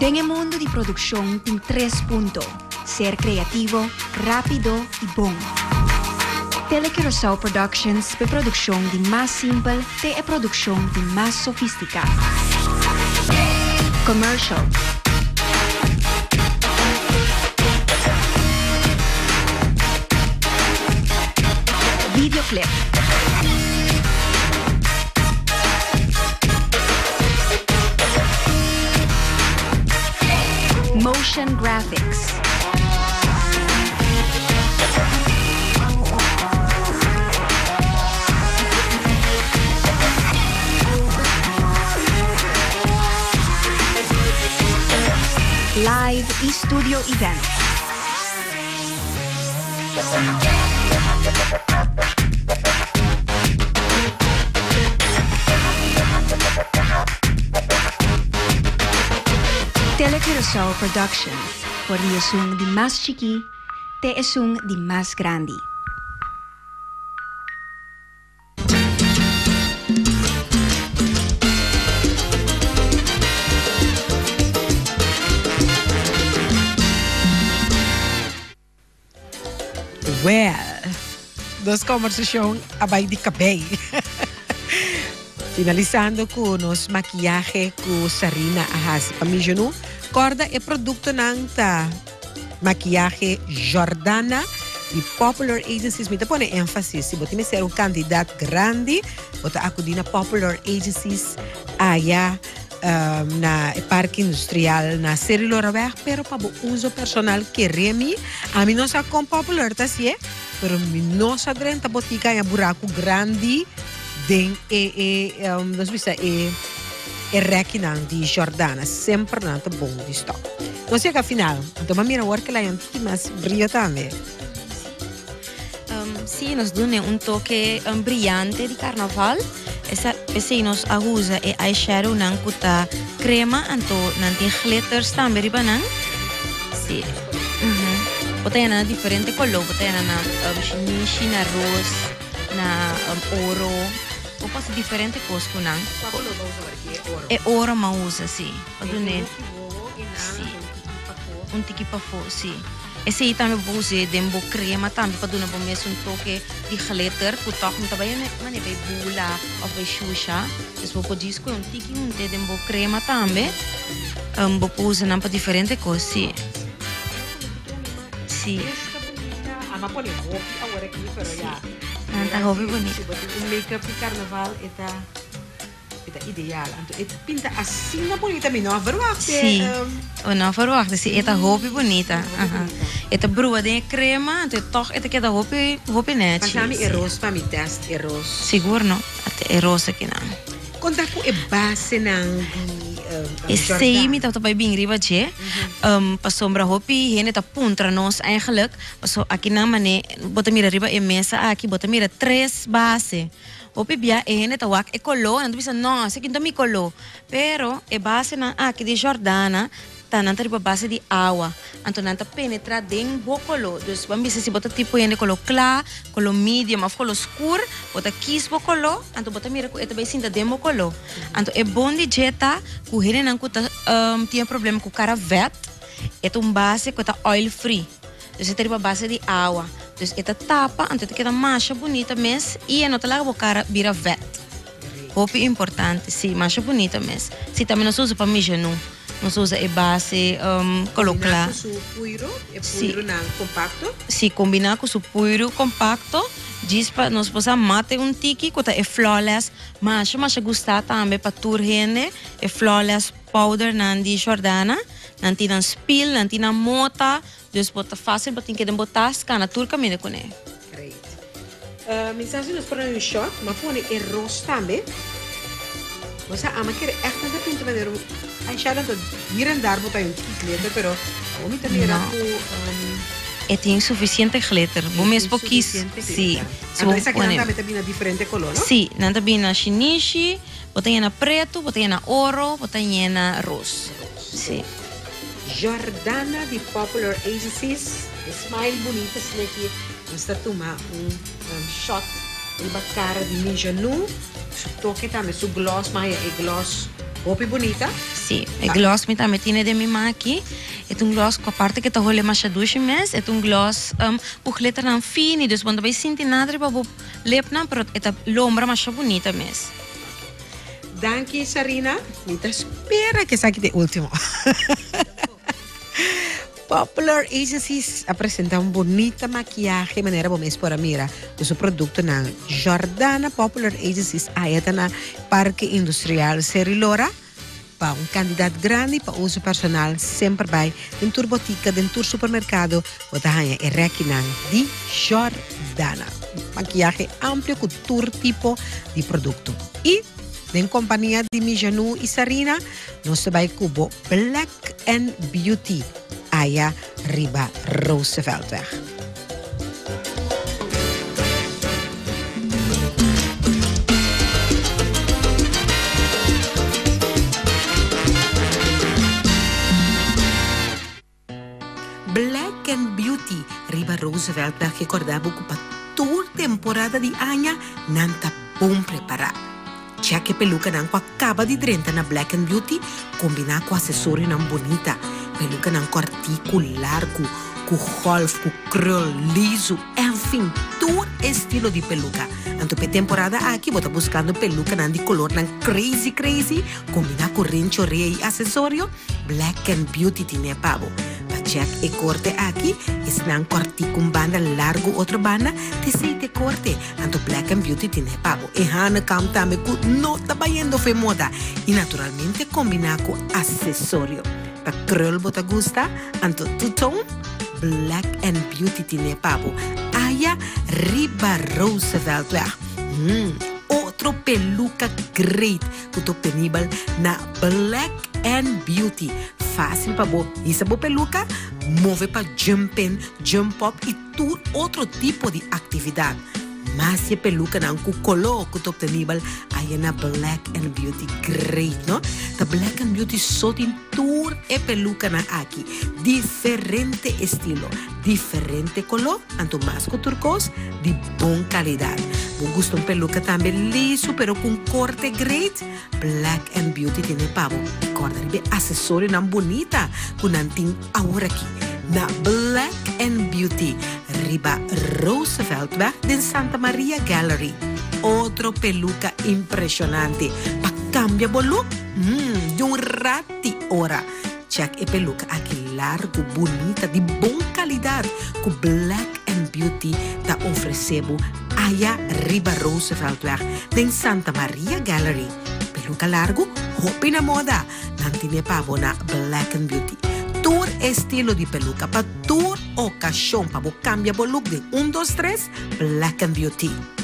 En el mundo de producción tem 3 puntos: ser creativo, rápido y bom. Telecurasao Productions é produção de mais simples até a produção de mais sofisticada. Commercial. Videoclip. Motion graphics. Live e studio events. Telecurasao Productions, por es un de más chiqui, te es un de más grande. Well, dos conversación abay di cabay. Finalizando com nos maquillaje com Sarina Ahas. Para mim, corda é produto ng ta maquillaje Jordana e Popular Agencies. Me põe ênfase. Se você me ser candidato grande, você acudir na Popular Agencies allá na Parque Industrial na Cirilo Robert, pero para uso personal que remi, a mim não sa com Popular, tá sim? Pero mi não sa grande botica é buraco grande. Den nós visa rekinang di Jordana sempre nato bom di stock. Não sei que afinal, então mas mira work lá é mais brilho também. Sim, nós damos toque brilhante de carnaval. Essa nos usa eyeshadow nang kuta crema anto nanti glitters também ribanan. Sim. Botei na diferente color, botei na shinishi, na rose, na oro. Ou passa diferente coisa com não. É ouro mas usa sim. Adune. Sim. Tiki pafo, sim. Esse aí também vou usar dembo crema também para dar um toque de glitter. O toque não também não é bem bula ou bem xuxa. Então vou pôr isso com tiki de dembo crema também. Vou usar não para diferente coisa, sim. Sim. Ama pone roupa agora aqui, pero já. Tá roupa bonita. O make-up de carnaval é ideal. Então, pinta assim na bonita, mas não verwacht. Sim. Não verwacht. Sim, é roupa bonita. É brua de crema, então toch é que roupa net. Mas também é rosa para mim, test é rosa. Seguro não? Até é rosa aqui não. Conta com a base não Esse aí me tá bem bem riba je. Para sombra roupa e tá puntra nós eigenlijk. So aqui na mané bota mira riba e mesa aqui bota mira 3 base. Roupa bia e tá wak e color, não precisa não, sei que não me color. Pero e base na aqui de Jordana tá na riba base de água. Então não tá penetra dentro do color. Dus vamos ver se bota tipo de color claro, color medium, ou color escuro, bota kiss bo color, então bota mira que também sinta demo color. Então é bom de jeta, que ele não tem problema com cara vet, é base que tá oil free. Dus é riba base de água. Dus é tapa, então queda mancha bonita mesmo e não tá lá o cara vira vet. Roupa importante, sim, mancha bonita mesmo. Se também não usa para mim já não. Nós usa a base colocar. Com o puiro, puiro não compacto? Sim, combinar com o puiro compacto. Diz para nós poder mate tiki, que é flawless. Mas gostar também para turhene, é flawless powder nandi Jordana, nanti na spill, nanti na mota. Dus bota fácil, bota que botar cana turca mesmo com ele. Great. Mensagem nos para shot, mas põe é rosa também. Você ama que echt não pinta maneira. Ai já não ir andar botar glitter, pero como também era E tem suficiente glitter. Bom mesmo pouquíssimo. Sim. Então essa aqui não também na diferente color, não? Sim, não também na shinishi, botei na preto, botei na ouro, botei na rosa. Sim. Jordana de Popular Agencies, smile bonita, assim aqui. Basta tomar shot de cara de ninja nu. Su toque também, su gloss, mas é gloss Hopi bonita? Sim, o gloss me também tem de mim aqui. É gloss com a parte que tá rolê mais chaduche mes. É gloss o glitter não fino, dus quando vai sentir nada para o lep não, pero é lombra mais bonita mes. Danke, Sarina. Nita espera que saque de último. Popular Agencies apresenta bonita maquiagem maneira bom mês para mira do seu produto na Jordana Popular Agencies aí na Parque Industrial Serilora para candidato grande para uso personal sempre vai dentro botica dentro supermercado bota hanha e requinan di Jordana maquiagem amplo com todo tipo de produto e em companhia de Mijanu e Sarina nós vai cubo Black and Beauty Aya Riba Rooseveltweg. Black and Beauty Riba Rooseveltweg recordava que toda temporada de Anya nanta bom preparado. Já que peluca não acaba de drenta na Black and Beauty, combinar com acessório não bonita. Peluca não articular, com golf, com curl, liso, enfim, todo estilo de peluca. Então, para temporada aqui, você está buscando peluca não de color não crazy, combinar com rencho, rei e acessório, Black and Beauty tem pavo. Check e corte aqui, e se não corte com banda largo, outra banda, te sei te corte. Então, Black and Beauty tem pavo. E hana cam também com nota baiando fe moda. E naturalmente combinar com acessório. Para curl bota gusta, então tutong, Black and Beauty tem pavo. Aya Riba Rooseveltweg. Outro peluca great, que tô penível na Black and Beauty. Fácil para bo. Isso é peluca, move para jumping, jump up e todo outro tipo de atividade. Mas se peluca não com color que tô penível, aí na Black and Beauty great, não? The Black and Beauty só tem tour e peluca na aqui, diferente estilo, diferente color, anto mais com turcos, de bom qualidade. Vou gostar peluca também liso, pero com corte great, Black and Beauty tem pavo. Corda de acessório não bonita, com não tem agora aqui. Na Black and Beauty, Riba Rooseveltweg de Santa Maria Gallery. Outro peluca impressionante. Pa cambia o look? De rati ora. Check e peluca aqui largo, bonita, de boa qualidade. Com Black and Beauty da oferecebo Aya Riba Rooseveltweg de Santa Maria Gallery. Peluca largo, hopi na moda. Nantine pavo na Black and Beauty. Todo estilo de peluca para toda ocasión para cambiar o look de 1, 2, 3 Black and Beauty.